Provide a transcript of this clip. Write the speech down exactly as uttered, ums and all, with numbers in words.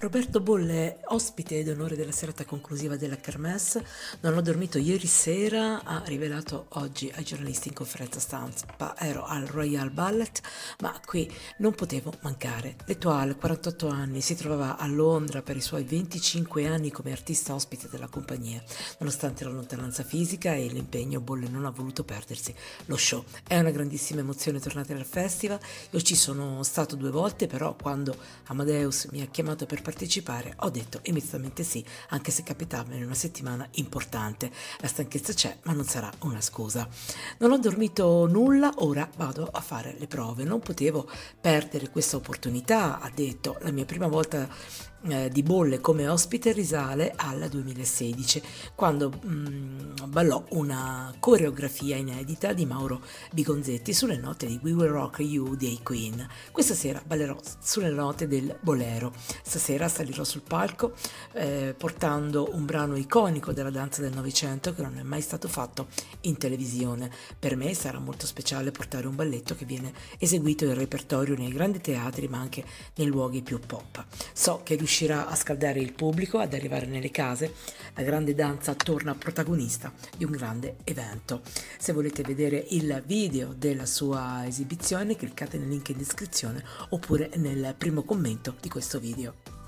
Roberto Bolle, ospite d'onore della serata conclusiva della Kermesse. Non ho dormito ieri sera, ha rivelato oggi ai giornalisti in conferenza stampa. Ero al Royal Ballet, ma qui non potevo mancare. L'Etoile, quarantotto anni, si trovava a Londra per i suoi venticinque anni come artista ospite della compagnia. Nonostante la lontananza fisica e l'impegno, Bolle non ha voluto perdersi lo show. È una grandissima emozione tornare al festival. Io ci sono stato due volte, però quando Amadeus mi ha chiamato per partecipare ho detto immediatamente sì, anche se capitava in una settimana importante. La stanchezza c'è, ma non sarà una scusa. Non ho dormito nulla, ora vado a fare le prove. Non potevo perdere questa opportunità, ha detto. La mia prima volta eh, di Bolle come ospite risale al duemilasedici, quando mh, ballò una coreografia inedita di Mauro Bigonzetti sulle note di We Will Rock You dei Queen. Questa sera ballerò sulle note del bolero. Stasera salirò sul palco eh, portando un brano iconico della danza del Novecento che non è mai stato fatto in televisione. Per me sarà molto speciale portare un balletto che viene eseguito in repertorio nei grandi teatri, ma anche nei luoghi più pop. So che riuscirà a scaldare il pubblico, ad arrivare nelle case. La grande danza torna protagonista di un grande evento. Se volete vedere il video della sua esibizione, cliccate nel link in descrizione oppure nel primo commento di questo video.